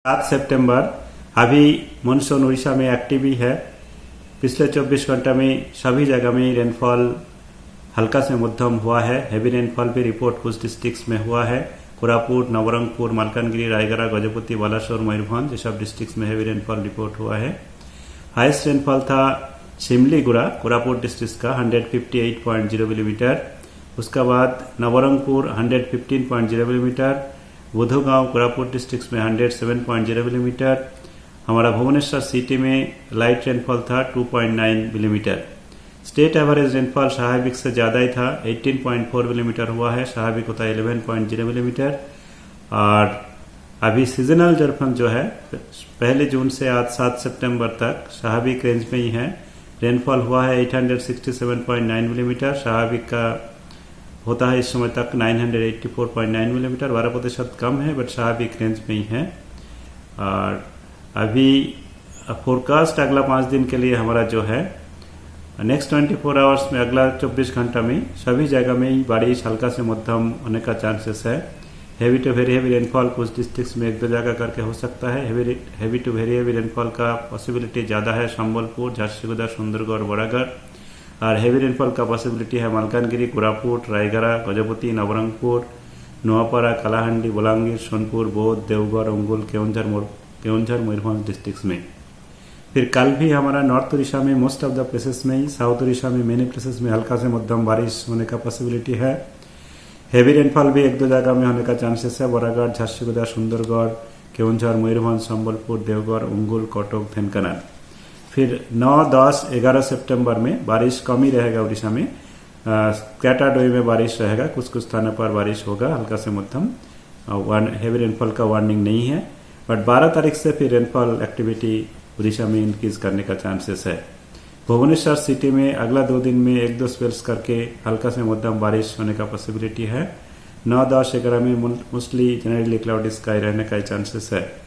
7 सितंबर अभी मानसून उड़ीसा में एक्टिव ही है। पिछले 24 घंटे में सभी जगह में रेनफॉल हल्का से मध्यम हुआ है। हेवी रेनफॉल भी रिपोर्ट कुछ डिस्ट्रिक्ट्स में हुआ है। कोरापुट, नवरंगपुर, मालकानगिरी, रायगढ़, गजपति, बालासोर, मयूरभंज ये सब डिस्ट्रिक्ट्स में हेवी रेनफॉल रिपोर्ट हुआ है। हाईएस्ट रेनफॉल था सिमलीगुड़ा कोरापुट डिस्ट्रिक्ट का 158.0 मिलीमीटर। उसके बाद नवरंगपुर 115.0 मिलीमीटर, बुधगांव कोरापुट डिस्ट्रिक्ट में 107.0 मिलीमीटर। हमारा भुवनेश्वर सिटी में लाइट रेनफॉल था 2.9 मिलीमीटर। स्टेट एवरेज रेनफॉल स्वाभाविक से ज्यादा ही था, 18.4 मिलीमीटर हुआ है। स्वाभाविक होता है 11.0 मिलीमीटर। और अभी सीजनल जरफन जो है 1 जून से आज 7 सितंबर तक स्वाभाविक रेंज में ही है। रेनफॉल हुआ है 867.9 मिलीमीटर। स्वाभाविक का होता है इस समय तक 984.9 मिलीमीटर, 12% कम है बट स्वाभाविक रेंज में ही है। और अभी फोरकास्ट अगला 5 दिन के लिए हमारा जो है नेक्स्ट 24 आवर्स में अगला 24 घंटा में सभी जगह में ही बारिश हल्का से मध्यम होने का चांसेस है। Heavy to very heavy rainfall कुछ डिस्ट्रिक्ट्स में 1-2 जगह करके हो सकता है। Heavy to very heavy rainfall का पॉसिबिलिटी ज्यादा है संबलपुर, झारसुगुड़ा, सुंदरगढ़, बड़ागढ़। और हेवी रेनफॉल का पॉसिबिलिटी है मालकानगिरी, कोरापुट, रायगढ़, गजपति, नवरंगपुर, नोआपाड़ा, कालाहांडी, बलांगीर, सोनपुर, बौद्ध, देवघर, अंगुल, केवंझर, मयूरभंज डिस्ट्रिक्ट्स में। फिर कल भी हमारा नॉर्थ उड़ीसा में मोस्ट ऑफ द प्लेसेस में ही, साउथ उड़ीसा में मेनी प्लेसेस में हल्का से मध्यम बारिश होने का पॉसिबिलिटी है। हेवी रेनफॉल भी 1-2 जगह में होने का चांसेस है। बड़ागढ़, झारसुगुड़ा, सुंदरगढ़, केवंझर, मयूरभंज, संबलपुर, देवघर, अंगुल, कटक, धेनकानाल। फिर 9, 10, 11 सितंबर में बारिश कम ही रहेगा उड़ीसा में। कैटाडोई में बारिश रहेगा, कुछ कुछ स्थानों पर बारिश होगा हल्का से मध्यम। हेवी रेनफॉल का वार्निंग नहीं है बट 12 तारीख से फिर रेनफॉल एक्टिविटी उड़ीसा में इंक्रीज करने का चांसेस है। भुवनेश्वर सिटी में अगला 2 दिन में 1-2 स्पेल्स करके हल्का से मध्यम बारिश होने का पॉसिबिलिटी है। 9, 10, 11 में मोस्टली जनरली क्लाउडी स्काई रहने का चांसेस है।